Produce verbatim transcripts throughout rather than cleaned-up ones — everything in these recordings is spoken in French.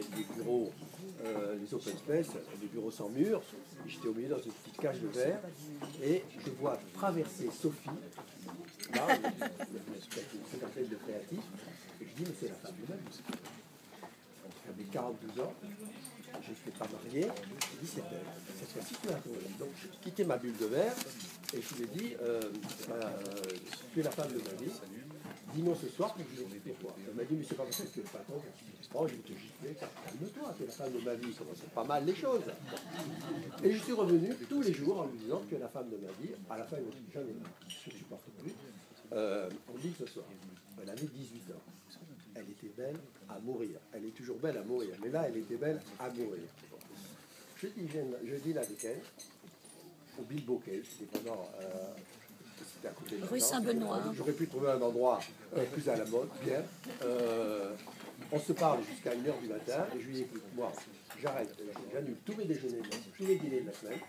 les bureaux, euh, les open space, les bureaux sans mur. J'étais au milieu dans une petite cage de verre et je vois traverser Sophie, là, une cinquantaine de créatifs, et je dis mais c'est la femme du même. J'avais quarante-deux ans, je ne suis pas marié, je dis c'est elle, cette fois-ci tu l'as trouvée. Donc j'ai quitté ma bulle de verre et je lui ai dit euh, euh, tu es la femme de ma vie. Dis-moi ce soir que je vais expliquer pourquoi. Elle m'a dit, mais c'est pas parce que tu es le patron, oh, je vais te gifler, calme-toi, tu es la femme de ma vie, c'est pas mal les choses. Et je suis revenu tous les jours en lui disant que la femme de ma vie, à la fin, il m'a dit, j'en ai marre, je ne supporte plus. Euh, on dit ce soir, elle avait dix-huit ans. Elle était belle à mourir. Elle est toujours belle à mourir, mais là, elle était belle à mourir. Je, dis, je dîne avec elle, au Bilboquet, c'était vraiment... Euh, à côté de rue Saint-Benoît. J'aurais pu trouver un endroit euh, plus à la mode, bien. Euh, on se parle jusqu'à une heure du matin et je lui dis écoute, moi, j'arrête, j'annule tous mes déjeuners, tous mes dîners de la semaine.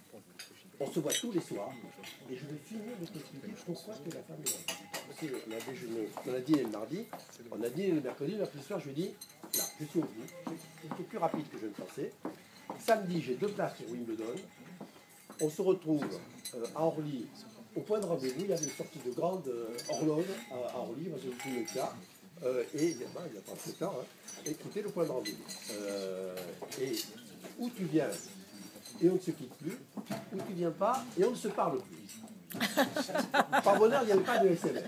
On se voit tous les soirs et je vais finir de t'expliquer pourquoi tu es la femme de ma vie. On a déjeuné, on a dîné le mardi, on a dîné le mercredi, le mercredi soir, je lui dis là, je suis au bout, c'était plus rapide que je ne pensais. Samedi, j'ai deux places sur Wimbledon. On se retrouve euh, à Orly. Au point de rendez-vous, il y avait une sortie de grande euh, horloge à, à Orly, moi j'ai vu ça, euh, et ben, il n'y a pas de temps, hein, écoutez le point de rendez-vous. Euh, et où tu viens, et on ne se quitte plus, où tu ne viens pas, et on ne se parle plus. Par bonheur, il n'y avait pas de S M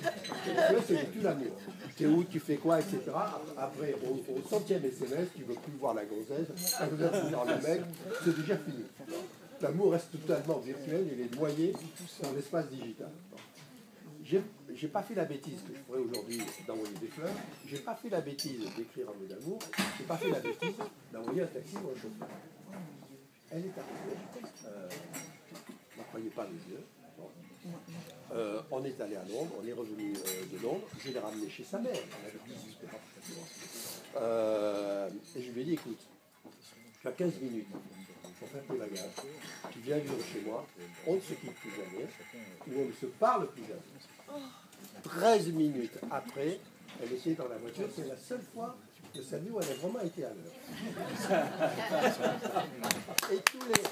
S. C'est plus l'amour. C'est où, tu fais quoi, et cetera. Après, au, au centième S M S, tu ne veux plus voir la grossesse, tu veux plus voir le mec, c'est déjà fini. L'amour reste totalement virtuel, il est noyé dans l'espace digital. J'ai, j'ai pas fait la bêtise que je ferais aujourd'hui d'envoyer des fleurs, j'ai pas fait la bêtise d'écrire un mot d'amour, j'ai pas fait la bêtise d'envoyer un taxi ou un chauffeur. Elle est arrivée, euh, ne croyez pas les yeux. Bon. Euh, on est allé à Londres, on est revenu euh, de Londres, je l'ai ramené chez sa mère, elle avait dix-huit ans. Euh, et je lui ai dit écoute, tu as quinze minutes pour faire tes bagages, tu viens vivre chez moi, on ne se quitte plus jamais, ou on ne se parle plus jamais. treize minutes après, elle était dans la voiture, c'est la seule fois de sa vie où elle a vraiment été à l'heure. Et tous les...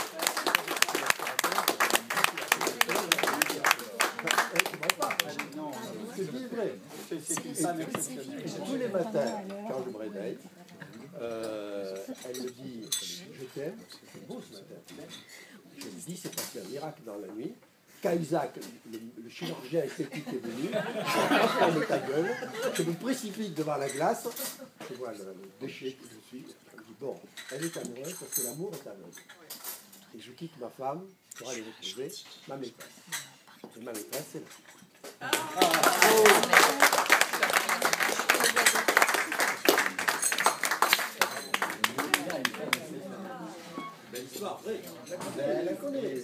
C'est dit vrai. Et tous les matins, quand je me réveille, Euh, elle me dit je t'aime, c'est beau ce matin. Je lui dis c'est passé un miracle dans la nuit. Cahuzac, le, le chirurgien esthétique est venu, je transforme ta gueule, je me précipite devant la glace, je vois le, le déchet que je suis, je me dis bon, elle est amoureuse parce que l'amour est aveugle. Et je quitte ma femme pour aller retrouver ma maîtresse. Et ma maîtresse c'est là. Ah. Oh. Belle histoire, vrai. Elle la connaît.